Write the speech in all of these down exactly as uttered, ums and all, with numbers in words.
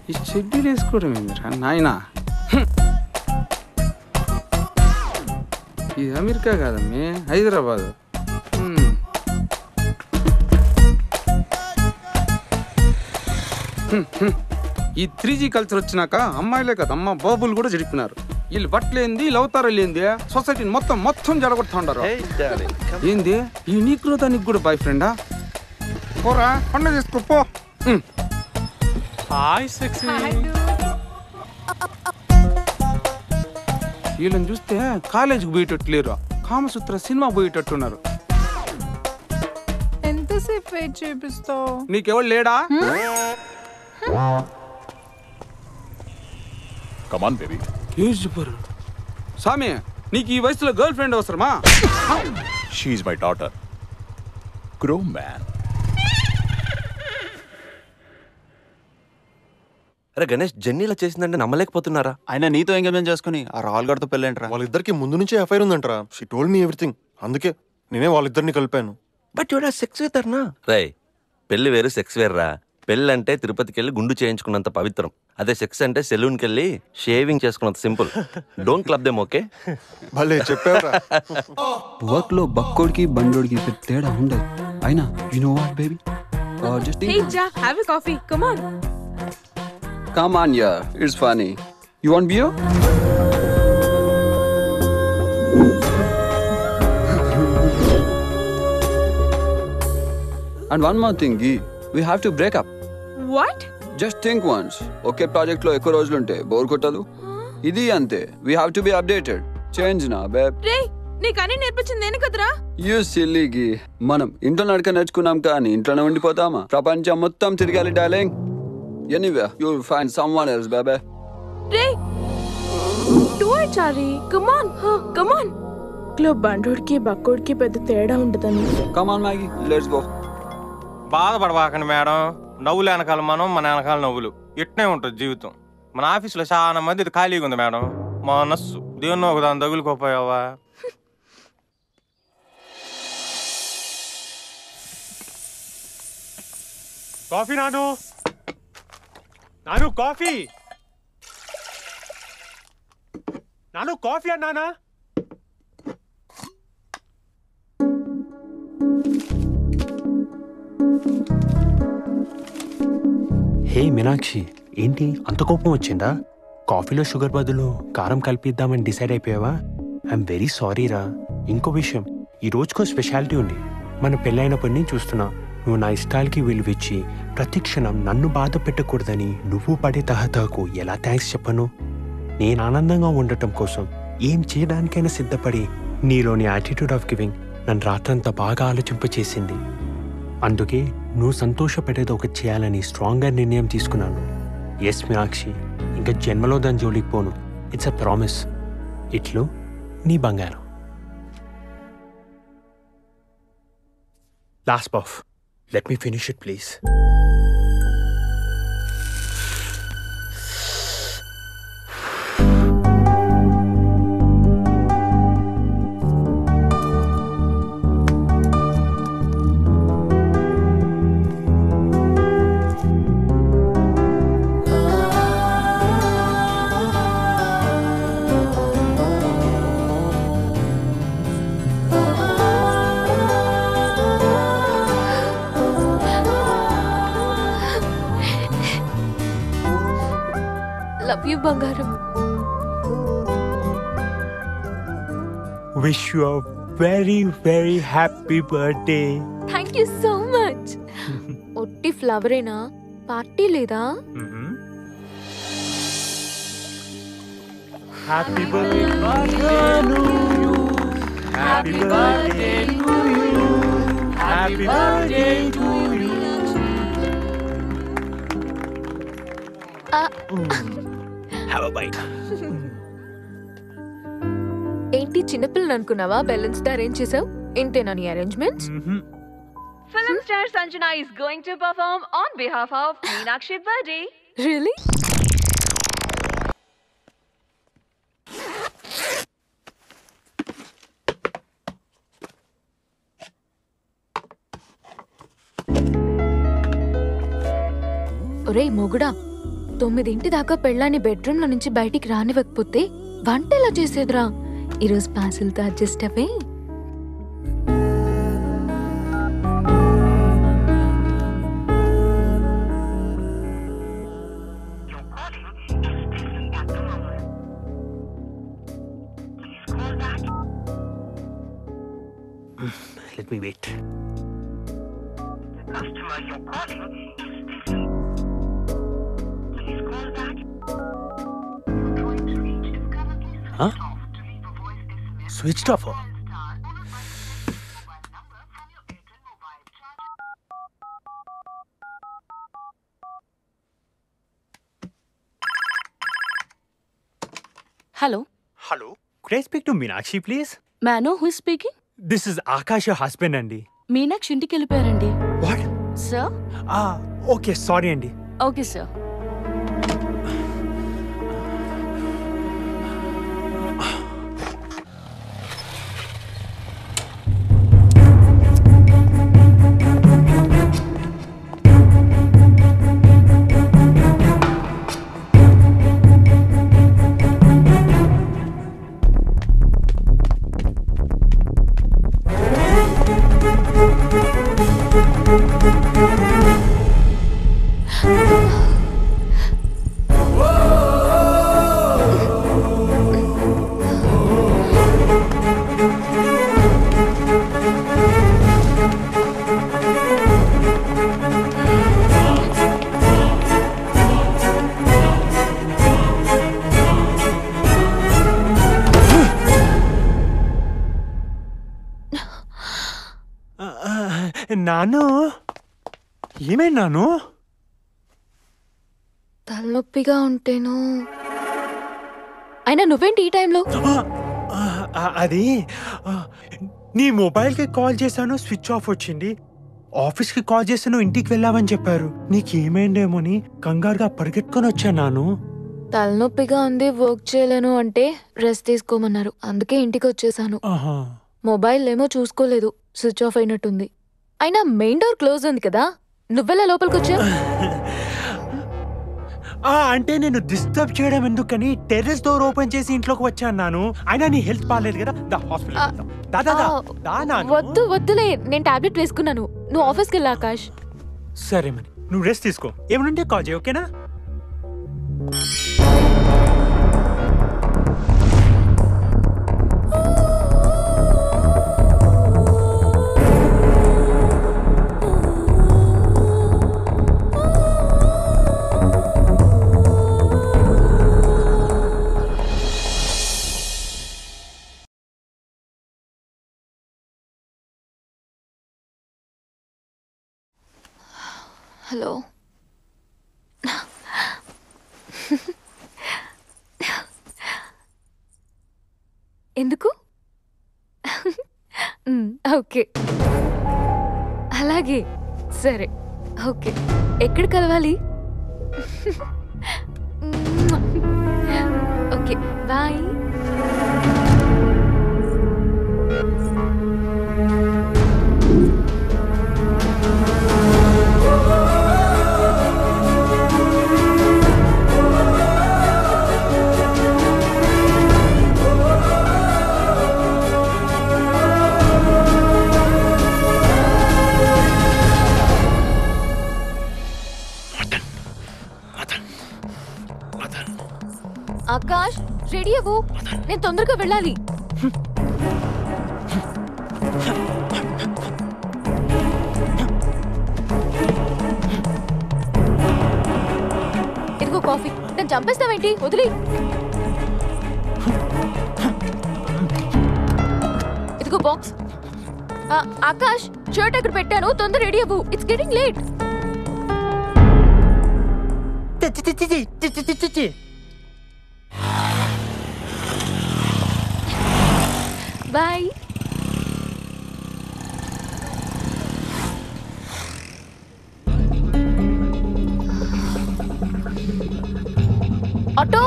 ఈ షెడ్యూల్ వేసుకోవడం ఏందిరా నాయనా? ఇది అమెరికా కాదమ్మే, హైదరాబాద్. ఈ త్రీ జీ కల్చర్ వచ్చినాక అమ్మాయిలే కదా అమ్మ బాబులు కూడా జడిపినారు. వీళ్ళు బట్టలేంది లవతారా లేంది సొసైటీని మొత్తం మొత్తం జడగొడతా ఉండరు. ఏంది ఈ నీకు దానికి కూడా బాయ్ ఫ్రెండా? పోరా పండుగ చేసుకో పో. వీళ్ళని చూస్తే కాలేజీకి పోయేటట్టు లేరు, కామసూత్ర సినిమా పోయేటట్టున్నారు. ఎంతసేపు వెయిట్ చేపిస్తావు? నీకెవడు లేడా? Come on baby. సామి నీకు ఈ వయసులో గర్ల్ ఫ్రెండ్ అవసరమా? She is my daughter. Grow man. అరే గణేష్, జెన్నీలా చేసిందంటే నమ్మలేకపోతున్నారా? ఆయన నీతో ఎంగేజ్మెంట్ చేసుకుని ఆ రాహుల్ గారితో పెళ్ళేంట్రా? వాళ్ళిద్దరికి ముందు నుంచే ఎఫ్ఐఆర్ ఉందంటరా. She told me everything. అందుకే నేనే వాళ్ళిద్దరిని కలిపాను. బట్ యువర్ సెక్స్ వితర్నా? రై, పెళ్లి వేరు సెక్స్ వేర్రా. పెళ్ళి అంటే తిరుపతికి వెళ్ళి గుండు చేయించుకున్నంత పవిత్రం. అదే సెక్స్ అంటే సెలూన్కి వెళ్ళి షేవింగ్ చేసుకున్నంత simple. Don't club them, okay? భలే చెప్పావురా. వర్క్ లో బక్కోడికి బండోడికి తేడా ఉండదు. అయినా you know what baby, just Hey Jack, have a coffee. Come on. come on yeah, it's funny. You want beer? And one more thing, Gee, we have to break up. What? Just think once. ఒకే project లో ఎక్కువ రోజులు ఉంటే bore కొట్టదు. ఇది అంతే. We have to be updated. Change na, babe. రే, నీకు అన్ని నేర్పించింది నేను కదరా? You silly Gee. మనం ఇంట్లో నడక నేర్చుకున్నాం కానీ ఇంట్లోనే ఉండిపోతామా? ప్రపంచం మొత్తం తిరగాలి డార్లింగ్. Anywhere, you'll find someone else, baby. రే, do it, Charlie. Come on, huh, come on. Club బండోడికి బక్కోడికి పెద్ద తేడా ఉండదని. Come on, Maggie. Let's go. బాధపడవాకండి మేడం. నవ్వులు వెనకాల మనం, మన వెనకాల నవ్వులు. ఇట్నే ఉంటుంది జీవితం. మన ఆఫీసులో చాలా మంది ఇది ఖాళీగా ఉంది మేడం. మా నస్సు దేన్నో ఒక దాని తగులుకోపోయావా? కాఫీ నాను, నాను కాఫీ, నాను కాఫీ అన్నానా? హే మీనాక్షి, ఏంటి అంత కోపం వచ్చిందా? కాఫీలో షుగర్ బదులు కారం కలిపిద్దామని డిసైడ్ అయిపోయావా? ఐఎమ్ వెరీ సారీ రా. ఇంకో విషయం, ఈ రోజుకో స్పెషాలిటీ ఉంది. మన పెళ్ళైనప్పటి నుంచి చూస్తున్నా, నువ్వు నా ఇష్టాలకి విలువిచ్చి ప్రతి క్షణం నన్ను బాధ పెట్టకూడదని నువ్వు పడే తహతహకు ఎలా థ్యాంక్స్ చెప్పను? నేను ఆనందంగా ఉండటం కోసం ఏం చేయడానికైనా సిద్ధపడి నీలోని యాటిట్యూడ్ ఆఫ్ గివింగ్ నన్ను రాత్రంతా బాగా ఆలోచింపచేసింది. అందుకే నువ్వు సంతోషపడేది ఒకటి చేయాలని స్ట్రాంగ్గా నిర్ణయం తీసుకున్నాను. ఎస్ మీనాక్షి, ఇంకా జన్మలో దాని జోలికి పోను. It's a promise. ఇట్లు నీ బంగారం. Last puff. Let me finish it please. Love you, బంగారం. Wish you a very very happy birthday. Thank you so much. ఒట్టి ఫ్లవరేనా? పార్టీ లేదా? Happy birthday to you. Happy birthday to you. Happy birthday to you. Have a bite. ఏంటి చిన్నపిల్లని అనుకున్నావా? Balance arrange చేసావు? ఇంతేనా నీ arrangements? Film star Sanjana is going to perform on behalf of Meenakshi birthday. Really? ఒరేయ్ మొగుడా, తొమ్మిదింటి దాకా పెళ్ళాన్ని bedroom లో నుంచి బయటికి రానివ్వకపోతే వంట ఎలా చేసేదిరా? ఈరోజు పాసులతో అడ్జస్ట్ అవే. Let me wait. Huh? Switched off. Hello. Hello. Could I speak to Meenakshi, please? May I know who is speaking? This is Akash, your husband, Andy. Meenakshi ఇంటికి వెళ్ళిపోయారండి. What? Sir? Ah, okay. Sorry, Andy. Okay sir. నాను ఏమైంది నాను? తలనొప్పిగా ఉంటేను. అయినా నువ్వేంటి ఈ టైంలో? అది నీ మొబైల్కి కాల్ చేశాను, స్విచ్ ఆఫ్ వచ్చింది. ఆఫీస్కి కాల్ చేశాను, ఇంటికి వెళ్ళావని చెప్పారు. నీకేమైందేమోని కంగారుగా పరిగెట్టుకొని వచ్చాను నాను. తలనొప్పిగా ఉంది, వర్క్ చేయలేను అంటే రెస్ట్ తీసుకోమన్నారు. అందుకే ఇంటికి వచ్చేసాను. మొబైల్ ఏమో చూసుకోలేదు, స్విచ్ ఆఫ్ అయినట్టుంది. అయినా మెయిన్ డోర్ క్లోజ్ ఉంది కదా, నువ్వెలా లోపలికి వచ్చా? అంటే నేను డిస్టర్బ్ చేయడం ఎందుకని టెర్రస్ డోర్ ఓపెన్ చేసి ఇంట్లోకి వచ్చాను నాను. అయినా నీ హెల్త్ బాగాలేదు కదా, దా హాస్పిటల్. వద్దు వద్దులే, నేను టాబ్లెట్ వేసుకున్నాను. నువ్వు ఆఫీస్కి వెళ్ళా ఆకాష్. సరే మరి నువ్వు రెస్ట్ తీసుకో, ఏమనుంటే కాల్ చేయి, ఓకేనా? హలో. ఎందుకు? ఓకే, అలాగే, సరే, ఓకే. ఎక్కడ కలవాలి? Okay, bye. ఆకాష్, రెడీ అవ్వు, నేను తొందరగా వెళ్ళాలి. ఇదిగో కాఫీ. నేను చంపేస్తావేంటి? వదిలి. ఇదిగో బాక్స్. ఆకాష్, షర్ట్ అక్కడ పెట్టాను, తొందర రెడీ అవ్వు, it's getting late. Bye. Auto.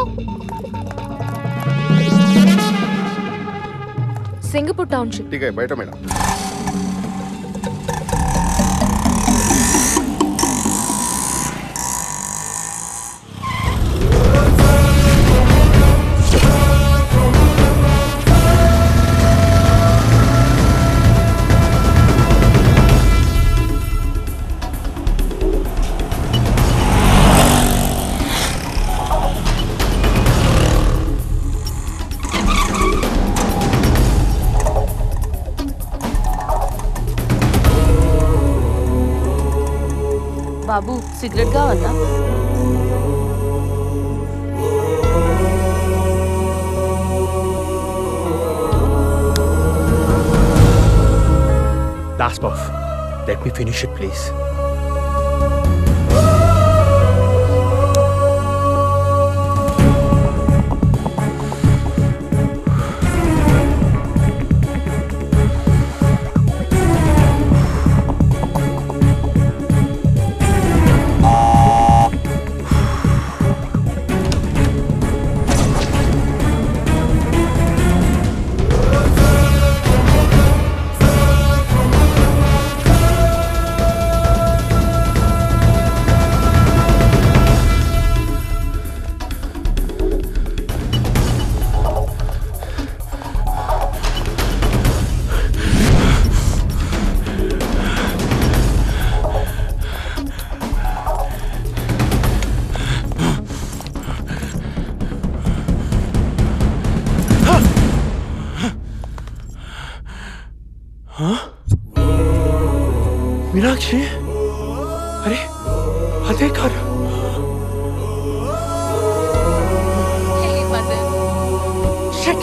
Singapore township. ठीक है, बैठो मैडम. బాబు సిగరెట్ కావాలా? Last puff. Let me finish it, please. Meenakshi अरे अदे कार Shit.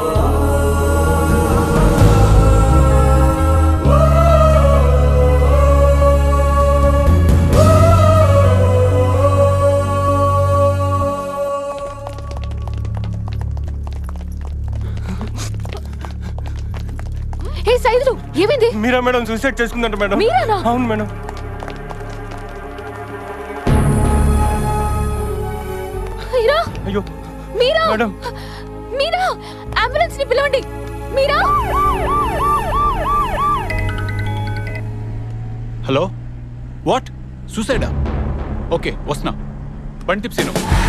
హే సైదులు ఏమైంది? మీరా మేడం సూసైడ్ చేసుకుందంట మేడం. మీరానా? అవును మేడం. మీరా? అయ్యో మీరా? మేడం మీరా అంబులెన్స్ ని పిలవండి. మీరా? హలో వాట్ సూసైడా? ఓకే వస్తున్నా బండి తిప్సేను.